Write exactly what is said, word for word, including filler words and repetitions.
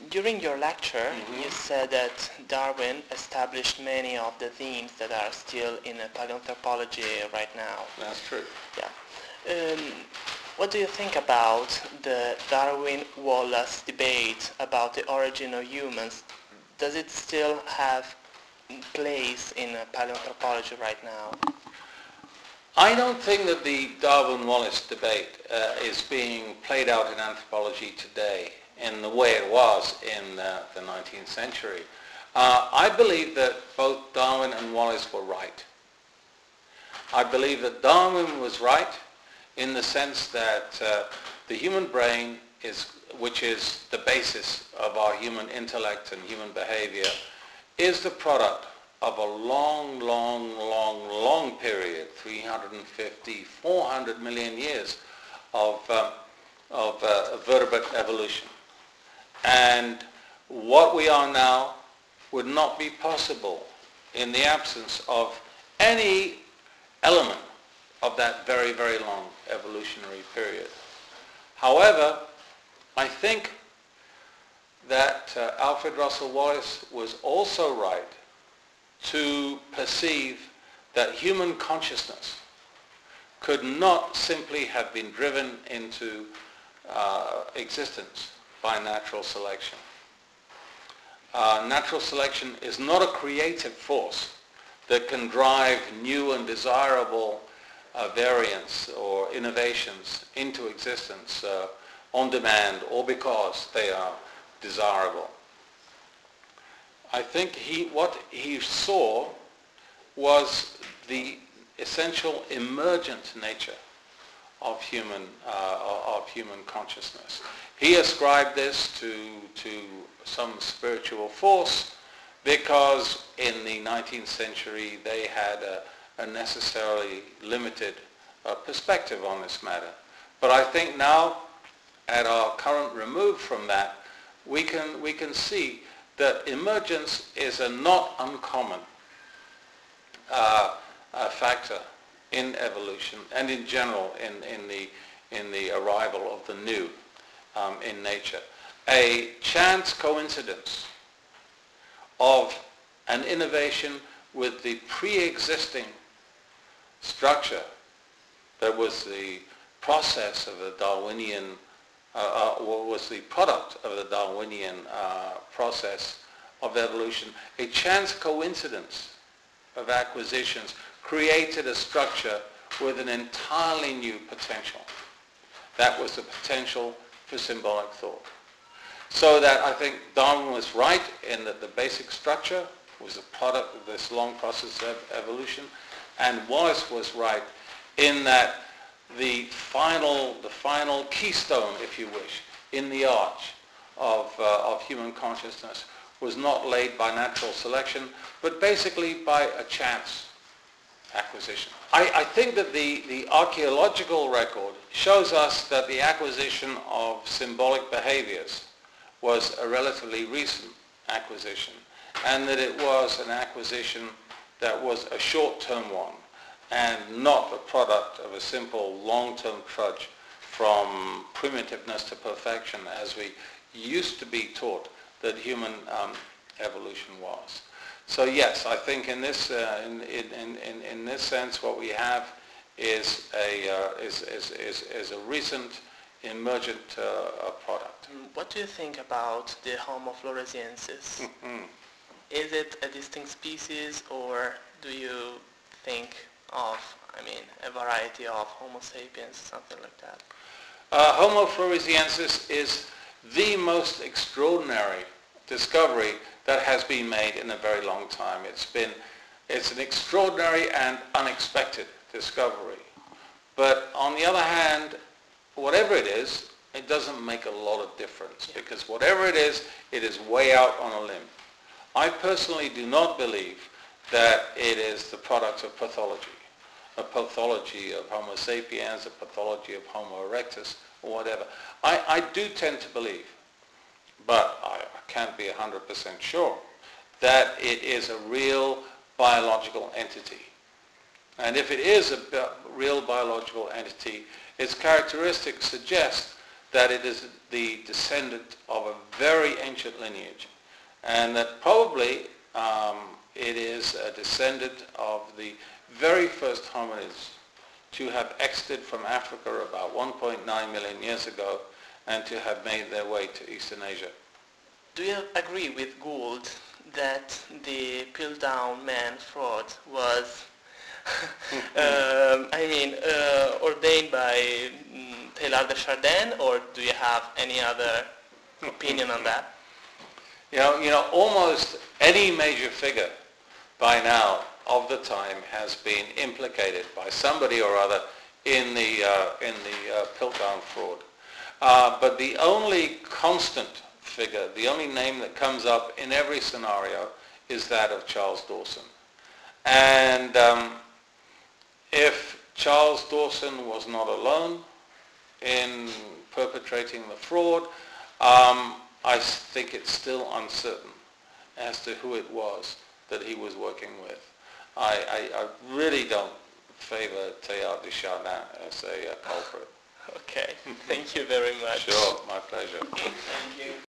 during your lecture, Mm-hmm. you said that Darwin established many of the themes that are still in uh, paleoanthropology right now. That's true. Yeah. Um, what do you think about the Darwin-Wallace debate about the origin of humans? Does it still have place in uh, paleoanthropology right now? I don't think that the Darwin-Wallace debate uh, is being played out in anthropology today in the way it was in uh, the nineteenth century. Uh, I believe that both Darwin and Wallace were right. I believe that Darwin was right in the sense that uh, the human brain, is, which is the basis of our human intellect and human behavior, is the product of a long, long, long, long period, three hundred fifty, four hundred million years of, uh, of uh, vertebrate evolution. And what we are now would not be possible in the absence of any element of that very, very long evolutionary period. However, I think that uh, Alfred Russel Wallace was also right to perceive that human consciousness could not simply have been driven into uh, existence by natural selection. Uh, natural selection is not a creative force that can drive new and desirable uh, variants or innovations into existence uh, on demand or because they are desirable. I think he, what he saw was the essential emergent nature of human, uh, of human consciousness. He ascribed this to, to some spiritual force because in the nineteenth century they had a, a necessarily limited uh, perspective on this matter. But I think now, at our current remove from that, we can, we can see that emergence is a not uncommon uh, uh, factor in evolution and in general in, in, the, in the arrival of the new um, in nature. A chance coincidence of an innovation with the pre-existing structure that was the process of the Darwinian Uh, uh, was the product of the Darwinian uh, process of evolution. A chance coincidence of acquisitions created a structure with an entirely new potential. That was the potential for symbolic thought. So that I think Darwin was right in that the basic structure was a product of this long process of evolution, and Wallace was right in that the final, the final keystone, if you wish, in the arch of, uh, of human consciousness was not laid by natural selection, but basically by a chance acquisition. I, I think that the, the archaeological record shows us that the acquisition of symbolic behaviors was a relatively recent acquisition, and that it was an acquisition that was a short-term one, and not a product of a simple long-term trudge from primitiveness to perfection, as we used to be taught that human um, evolution was. So yes, I think in this uh, in, in, in, in this sense, what we have is a uh, is, is, is, is a recent emergent uh, product. What do you think about the Homo floresiensis? Mm-hmm. Is it a distinct species, or do you think of, I mean, a variety of Homo sapiens, something like that? Uh, Homo floresiensis is the most extraordinary discovery that has been made in a very long time. It's been, it's an extraordinary and unexpected discovery. But on the other hand, whatever it is, it doesn't make a lot of difference, yeah. Because whatever it is, it is way out on a limb. I personally do not believe that it is the product of pathology. A pathology of Homo sapiens, a pathology of Homo erectus, or whatever. I, I do tend to believe, but I, I can't be one hundred percent sure, that it is a real biological entity. And if it is a bi- real biological entity, its characteristics suggest that it is the descendant of a very ancient lineage, and that probably um, it is a descendant of the very first hominids to have exited from Africa about one point nine million years ago and to have made their way to Eastern Asia. Do you agree with Gould that the Piltdown man fraud was, um, I mean, uh, ordained by um, Teilhard de Chardin, or do you have any other opinion on that? You know, you know, almost any major figure by now of the time has been implicated by somebody or other in the uh, in the uh, Piltdown fraud. Uh, but the only constant figure, the only name that comes up in every scenario is that of Charles Dawson. And um, if Charles Dawson was not alone in perpetrating the fraud, um, I think it's still uncertain as to who it was that he was working with. I, I, I really don't favor Teilhard de Chardin as a uh, culprit. Okay, thank you very much. Sure, my pleasure. Thank you.